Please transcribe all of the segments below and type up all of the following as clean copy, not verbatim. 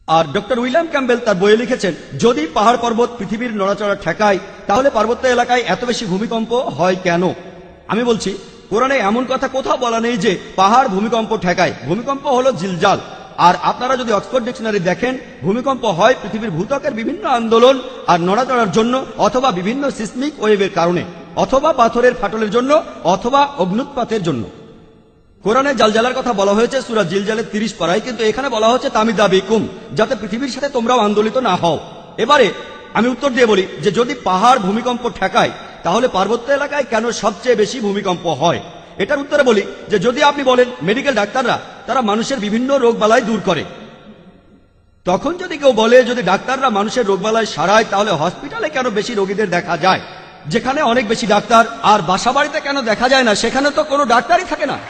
আর doctor William Campbell তার বইয়ে লিখেছেন, যদি পাহাড় পর্বত পৃথিবীর নড়াচড়া ঠেকায় তাহলে পার্বত্য এলাকায় এত বেশি ভূমিকম্প হয় কেন? আমি বলছি, কোরআনে এমন কথা কোথাও বলা নেই যে পাহাড় ভূমিকম্প ঠেকায়। ভূমিকম্প হলো জিলজাল। আর আপনারা যদি অক্সফোর্ড ডিকশনারি দেখেন, ভূমিকম্প হয় পৃথিবীর ভূত্বকের বিভিন্ন আন্দোলন আর নড়াচড়ার জন্য, অথবা বিভিন্ন সিসমিক ওয়েভের কারণে, অথবা পাথরের ফাটলের জন্য, অথবা অগ্নুৎপাতের জন্য। কোরআনে জালজালার কথা বলা হয়েছে সূরা জিলজালের 30 পারায়, কিন্তু এখানে বলা হচ্ছে তামিদা বিকুম, যাতে পৃথিবীর সাথে তোমরাও আন্দোলিত না হও। এবারে আমি উত্তর দিয়ে বলি যে যদি পাহাড় ভূমিকম্প ঠেকায় তাহলে পার্বত্য এলাকায় কেন সবচেয়ে বেশি ভূমিকম্প হয়? এটার উত্তরে বলি যে যদি আপনি বলেন মেডিকেল ডাক্তাররা তারা মানুষের বিভিন্ন রোগবালাই দূর করে, তখন যদি কেউ বলে যদি ডাক্তাররা মানুষের রোগবালাই সারায় তাহলে হসপিটালে কেন বেশি রোগীদের দেখা যায়? যেখানে অনেক বেশি ডাক্তার, আর বাসাবাড়িতে কেন দেখা যায় না? সেখানে তো কোনো ডাক্তারই থাকে না।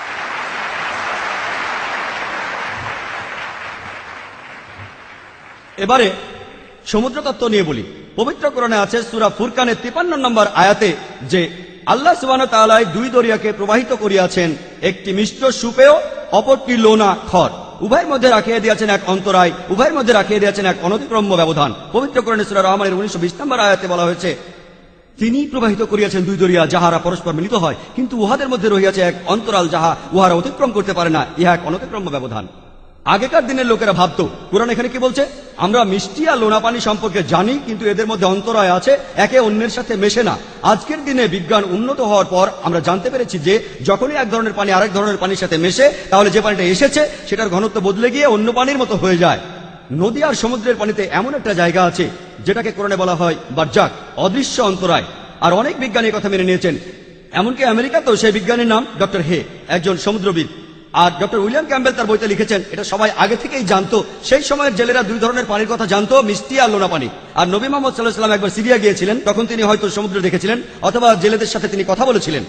এবারে সমুদ্র তত্ত্ব নিয়ে বলি। পবিত্র কোরআনে আছে সূরা ফুরকানের 53 নম্বর আয়াতে যে আল্লাহ সুবহানাহু ওয়া তাআলা দুই দরিয়াকে প্রবাহিত করিয়াছেন, একটি মিষ্ট সুপেয়, অপরটি লোনা খড়। উভয়ের মধ্যে রাখিয়ে দিয়েছেন এক অন্তরায়, উভয়ের মধ্যে রাখিয়ে দিয়েছেন এক অনতিক্রম্য ব্যবধান। পবিত্র কোরআনে সূরা রহমানের 1920 নম্বর আয়াতে বলা হয়েছে, তিনি প্রবাহিত করিয়াছেন দুই দরিয়া, যাহারা পরস্পর মিলিত হয়, কিন্তু উহাদের মধ্যে রহিয়াছে এক অন্তরাল, যাহা উহারা অতিক্রম করতে পারে না, ইহা এক অনতিক্রম্য ব্যবধান। আগেকার দিনের লোকেরা ভাবত, কোরআন এখানে কি বলছে, আমরা মিষ্টি আর লোনা পানি সম্পর্কে জানি, কিন্তু এদের মধ্যে অন্তরায় আছে, একে অন্যের সাথে মেশে না। আজকের দিনে বিজ্ঞান উন্নত হওয়ার পর আমরা জানতে পেরেছি যে যখনই এক ধরনের পানি আরেক ধরনের পানির সাথে মেশে, তাহলে যে পানিটা এসেছে সেটার ঘনত্ব বদলে গিয়ে অন্য পানির মতো হয়ে যায়। নদী আর সমুদ্রের পানিতে এমন একটা জায়গা আছে যেটাকে কোরআনে বলা হয় বারজাক, অদৃশ্য অন্তরায়। আর অনেক বিজ্ঞানী কথা মেনে নিয়েছেন, এমনকি আমেরিকাতেও সেই বিজ্ঞানীর নাম ডক্টর হে, একজন সমুদ্রবিদ। আর ডক্টর উইলিয়াম ক্যাম্বেল তার বইতে লিখেছেন, এটা সবাই আগে থেকেই জানতো। সেই সময়ের জেলেরা দুই ধরনের পানির কথা জানতো, মিষ্টি আর লোনা পানি। আর নবী মুহাম্মদ সাল্লাল্লাহু আলাইহি ওয়াসাল্লাম একবার সিরিয়া গিয়েছিলেন, তখন তিনি হয়তো সমুদ্র দেখেছিলেন, অথবা জেলেদের সাথে তিনি কথা বলেছিলেন।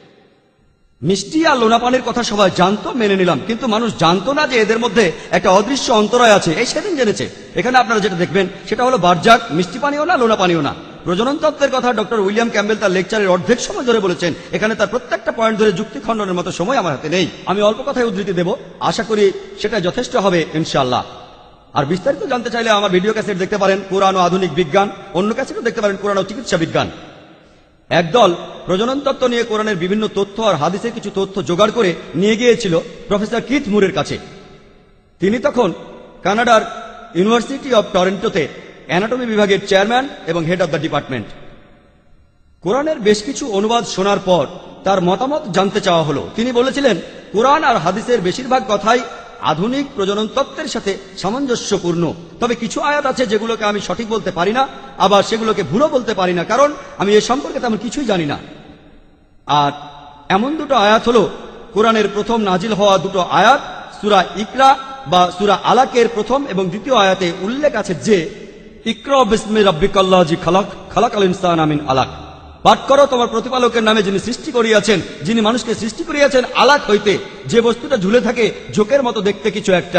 মিষ্টি আর লোনা পানির কথা সবাই জানতো, মেনে নিলাম, কিন্তু মানুষ জানতো না যে এদের মধ্যে একটা অদৃশ্য অন্তরায় আছে। এই সেদিন জেনেছে। এখানে আপনারা যেটা দেখবেন সেটা হলো বারজাক, মিষ্টি পানিও না, লোনা পানিও না। প্রজনন তত্ত্বের কথা ডক্টর উইলিয়াম ক্যাম্বেল তার লেকচারের অর্ধেক সময় ধরে বলেছেন। এখানে তার প্রত্যেকটা পয়েন্ট ধরে যুক্তি খণ্ডনের মতো সময় আমার হাতে নেই। আমি অল্প কথায় উদ্ধৃতি দেব, আশা করি সেটা যথেষ্ট হবে ইনশাআল্লাহ। আর বিস্তারিত জানতে চাইলে আমার ভিডিও ক্যাসেট দেখতে পারেন, কোরআন ও আধুনিক বিজ্ঞান। অন্য ক্যাসেটও দেখতে পারেন, কোরআন ও চিকিৎসা বিজ্ঞান। একদল প্রজনন তত্ত্ব নিয়ে কোরআনের বিভিন্ন তথ্য আর হাদিসের কিছু তথ্য জোগাড় করে নিয়ে গিয়েছিল প্রফেসর কিথ মুরের কাছে। তিনি তখন কানাডার ইউনিভার্সিটি অব টরন্টোতে অ্যানাটমি বিভাগের চেয়ারম্যান এবং হেড অব দ্য ডিপার্টমেন্ট। কোরআনের বেশ কিছু অনুবাদ শোনার পর তার মতামত জানতে চাওয়া হলো। তিনি বলেছিলেন, কোরআন আর হাদিসের বেশিরভাগ কথাই আধুনিক প্রজনন তত্ত্বের সাথে সামঞ্জস্যপূর্ণ, তবে কিছু আয়াত আছে যেগুলোকে আমি সঠিক বলতে পারি না, আবার সেগুলোকে ভুলও বলতে পারি না, কারণ আমি এ সম্পর্কে তেমন কিছুই জানি না। আর এমন দুটো আয়াত হলো কোরআনের প্রথম নাজিল হওয়া দুটো আয়াত, সূরা ইকরা বা সূরা আলাকের প্রথম এবং দ্বিতীয় আয়াতে উল্লেখ আছে যে ইকরা বিসমি রাব্বিকাল্লাযী খালাক, খালাকাল ইনসানা মিন আলাক। পাঠ করো তোমার প্রতিপালকের নামে, যিনি সৃষ্টি করিয়াছেন, যিনি মানুষকে সৃষ্টি করিয়াছেন আলাক হইতে, যে বস্তুটা ঝুলে থাকে ঝোঁকের মতো দেখতে কিছু একটা।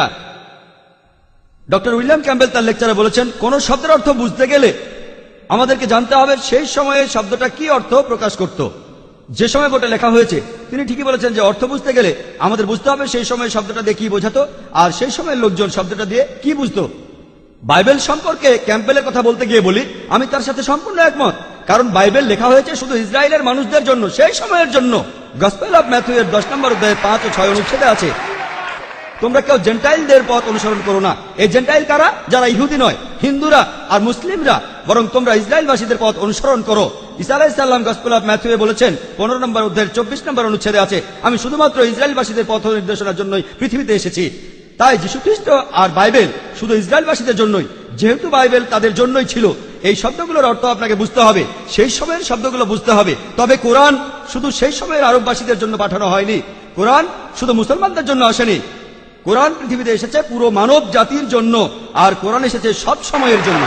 ডক্টর উইলিয়াম ক্যাম্বেল তার লেকচারে বলেছেন, কোন শব্দের অর্থ বুঝতে গেলে আমাদেরকে জানতে হবে সেই সময়ে শব্দটা কি অর্থ প্রকাশ করত। যে সময় বোর্ডে লেখা হয়েছে, তিনি ঠিকই বলেছেন যে অর্থ বুঝতে গেলে আমাদের বুঝতে হবে সেই সময় শব্দটা দিয়ে কি বোঝাতো, আর সেই সময়ের লোকজন শব্দটা দিয়ে কি বুঝতো। বাইবেল সম্পর্কে ক্যাম্পবেলের কথা বলতে গিয়ে বলি, আমি তার সাথে সম্পূর্ণ একমত, কারণ বাইবেল লেখা হয়েছে শুধু ইসরায়েলের মানুষদের জন্য, সেই সময়ের জন্য। গসপেল অব ম্যাথিউ এর 10 নম্বর অধ্যায়ে 5 ও 6 অনুচ্ছেদে আছে, তোমরা কেউ জেন্টাইলদের পথ অনুসরণ করো না। এই জেন্টাইল কারা? যারা ইহুদি নয়, হিন্দুরা আর মুসলিমরা, বরং তোমরা ইসরায়েলবাসীদের পথ অনুসরণ করো। ঈসা আলাইহিস সালাম গসপেল অব ম্যাথিউ বলেছেন 15 নম্বর অধ্যায়ের 24 নম্বর অনুচ্ছেদে আছে, আমি শুধুমাত্র ইসরায়েলবাসীদের পথ নির্দেশনার জন্যই পৃথিবীতে এসেছি। তাই যীশুখ্রিস্ট আর বাইবেল শুধু ইসরায়েলবাসীদের জন্যই। যেহেতু বাইবেল তাদের জন্যই ছিল, এই শব্দগুলোর অর্থ আপনাকে বুঝতে হবে, সেই সময়ের শব্দগুলো বুঝতে হবে। তবে কোরআন শুধু সেই সময়ের আরববাসীদের জন্য পাঠানো হয়নি, কোরআন শুধু মুসলমানদের জন্য আসেনি। কোরআন পৃথিবীতে এসেছে পুরো মানব জাতির জন্য, আর কোরআন এসেছে সব সময়ের জন্য।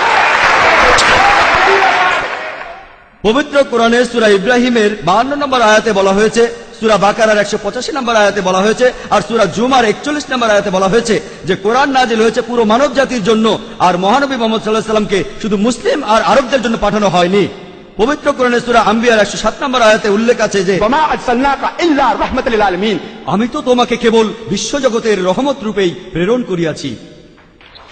পবিত্র কোরআনে সূরা ইব্রাহিমের 52 নম্বর আয়াতে বলা হয়েছে, সূরা বাকারার 185 নম্বর আয়াতে বলা হয়েছে, আর সূরা জুমার 41 নম্বর আয়াতে বলা হয়েছে যে কোরআন নাজিল হয়েছে পুরো মানব জাতির জন্য, আর মহানবী মুহাম্মদ সাল্লাল্লাহু আলাইহি ওয়াসাল্লামকে শুধু মুসলিম আর আরবদের জন্য পাঠানো হয়নি। পবিত্র কোরআনে সূরা আম্বিয়ার 107 নম্বর আয়াতে উল্লেখ আছে যে ওয়া মা আরসালনাকা ইল্লা রাহমাতাল লিল আলামিন, আমি তো তোমাকে কেবল বিশ্বজগতের রহমত রূপেই প্রেরণ করিয়াছি।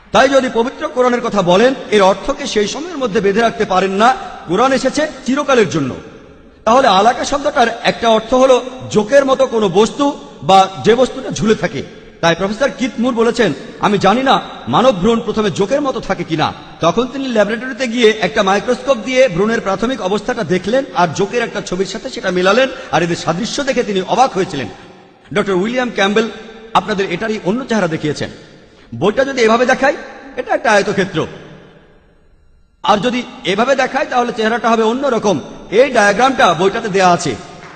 তাই যদি পবিত্র কোরআনের কথা বলেন, এর অর্থকে সেই সময়ের মধ্যে বেঁধে রাখতে পারেন না। কোরআন এসেছে চিরকালের জন্য। তাহলে আলাকা শব্দটার একটা অর্থ হলো জোকের মতো কোনো বস্তু বা যে বস্তুটা ঝুলে থাকে। তাই প্রফেসর কিথ মুর বলেছেন, আমি জানি না মানব ভ্রূণ প্রথমে জোকের মতো থাকে কিনা। তখন তিনি ল্যাবরেটরিতে গিয়ে একটা মাইক্রোস্কোপ দিয়ে ভ্রূণের প্রাথমিক অবস্থাটা দেখলেন আর জোকের একটা ছবির সাথে সেটা মেলালেন, আর এদের সাদৃশ্য দেখে তিনি অবাক হয়েছিলেন। ডক্টর উইলিয়াম ক্যাম্বেল আপনাদের এটারই অন্য চেহারা দেখিয়েছেন। বইটা যদি এভাবে দেখায়, এটা একটা আয়তক্ষেত্র, আর যদি এভাবে দেখায় তাহলে চেহারাটা হবে অন্যরকম। এই ডায়াগ্রামটা বইটাতে দেয়া আছে।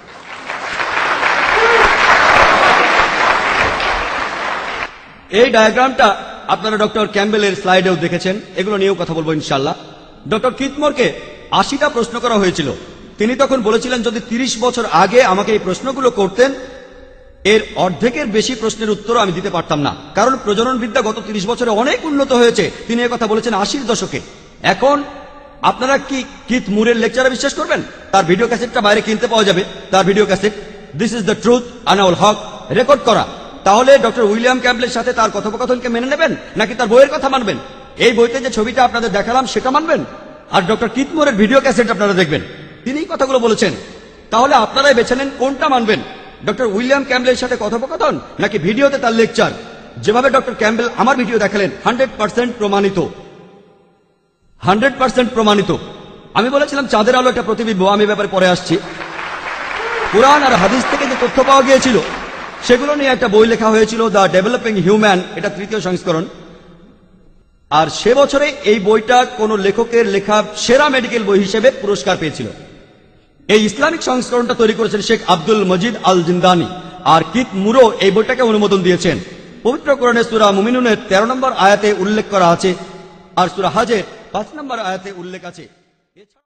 এই ডায়াগ্রামটা আপনারা ডক্টর ক্যাম্বেলের স্লাইডেও দেখেছেন। এগুলো নিয়েও কথা বলবো ইনশাল্লাহ। ডক্টর কিথ মুরকে 80টা প্রশ্ন করা হয়েছিল। তিনি তখন বলেছিলেন, যদি 30 বছর আগে আমাকে এই প্রশ্নগুলো করতেন, এর অর্ধেকের বেশি প্রশ্নের উত্তর আমি দিতে পারতাম না, কারণ প্রজনন বিদ্যা গত 30 বছরে অনেক উন্নত হয়েছে। তিনি কথা বলেছেন 80-র দশকে। এখন আপনারা কি কিথ মুরের লেকচারে বিশ্বাস করবেন? তার ভিডিও ক্যাসেটটা বাইরে কিনতে পাওয়া যাবে। তার video cassette this is the truth আনাউল হক রেকর্ড করা। তাহলে ডক্টর উইলিয়াম ক্যাম্বেলের সাথে তার কথোপকথনকে মেনে নেবেন, নাকি তার বইয়ের কথা মানবেন? এই বইতে যে ছবিটা আপনাদের দেখালাম সেটা মানবেন, আর ডক্টর কিথ মুরের ভিডিও ক্যাসেট আপনারা দেখবেন। তিনি কথাগুলো বলেছেন। তাহলে আপনারাই বেছে নেন কোনটা মানবেন, ডক্টর উইলিয়াম ক্যাম্বেলের সাথে কথোপকথন নাকি ভিডিওতে তার লেকচার। যেভাবে ডক্টর ক্যাম্বেল আমার ভিডিও দেখালেন 100% প্রমাণিত, 100% প্রমাণিত। আমি বলেছিলাম চাঁদের আলো একটা প্রতিবিম্ব, আমি ব্যাপারে পরে আসছি। কোরআন আর হাদিস থেকে যে তথ্য পাওয়া গিয়েছিল সেগুলো নিয়ে একটা বই লেখা হয়েছিল, দ্য ডেভেলপিং হিউম্যান, এটা 3য় সংস্করণ। আর সে বছরে এই বইটা কোন লেখকের লেখা সেরা মেডিকেল বই হিসেবে পুরস্কার পেয়েছিল। এই ইসলামিক সংস্করণটা তৈরি করেছেন Sheikh Abdul Majid al Zindani, আর কিথ মুরও এই বইটাকে অনুমোদন দিয়েছেন। পবিত্র কোরআনে সূরা মুমিনুনের 13 নম্বর আয়াতে উল্লেখ করা আছে, আর সূরা হাজের 5 নম্বর আয়াতে উল্লেখ আছে।